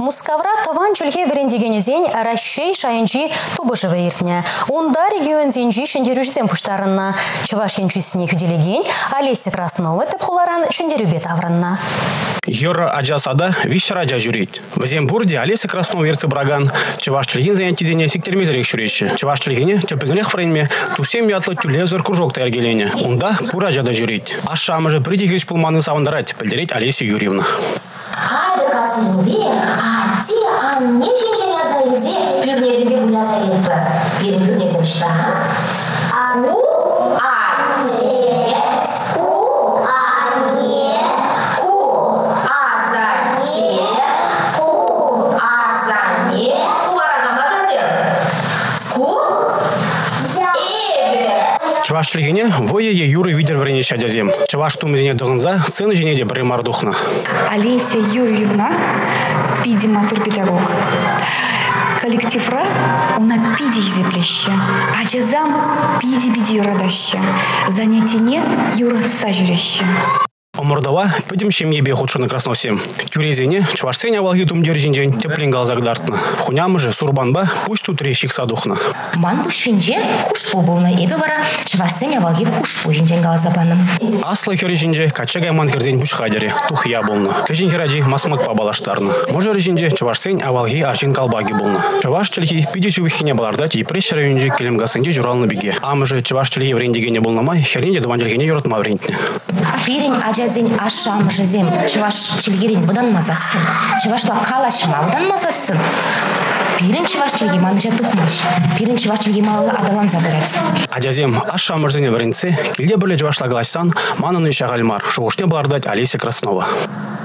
Мускавра таван чүлге верендегенезен Ращей шайынчи тубыжы вериртне. Онда регион зенжи шендерюжзен пуштарынна. Чуваш янчусіне хүделеген Олеся Краснова тепхуларан шендерюбет авранна. Юра Аджасада вишраджа жюрит. В Зембурде Олеся Краснова верцы браган. Чуваш чүлген занятизене сиктермезерек шүречі. Чуваш чүлгене тепезенех френме тусем ятлы тюлезер кружок таяргелене. Онда пураджада жюрит. Ашамы же притихрич пулманы савандарать, пельдерить Олесю Юрьевна. Айды касынбе, те анне ченчене заизе, пюрнезембе буля заидбы. Берін пюрнезем штаға. Ку, анне, ку, анне, ку, азанне, ку, азанне. Ку барагама жазем. Ку, Чуваш чүлгене вое Юры видер врене шадязем. Чуваш тумезене дығынза, сцены женеде примардухна. Олеся Юрьевна, педиматур-педагог. Коллективра уна пиди изеплеще, а жазам пиди юрадаще. Занятине юратса жүреще. Омордова пөдім шемьебе худшыны красносем. Тюрезене чувашсене авалги тумдержинжен тепленгал загдартны. Хунямы же сурбанба пусть тут рещик садухна. Ман бушинже хушпу болна эбе бара чувашсене авалги хушпу жинжен галзабаным. Аслы хережинже качагай ман херзен бушхадере тухия болна. Кежин херади масмык пабалаштарны. Може режинже чувашсен авалги арчин калбаги болна. Чуваш чилхи пиди чувихине балардать и пресс районже келемгасынде журалны беге. Амы же чуваш чилхи врендегене болнамай херенде дванжелгене юратма врентне. Пирень ажазень ашам жезем, чуваш чилгерень будан мазасын, чувашла калашма будан мазасын. Пирень чуваш чилги маныша тухмаш, пирень чуваш чилги малы адалан забирать. Ажазем ашам жезене вренце, келде бірле чувашла галашсан, мананы шагальмар, шуғышне балардать Олеся Краснова.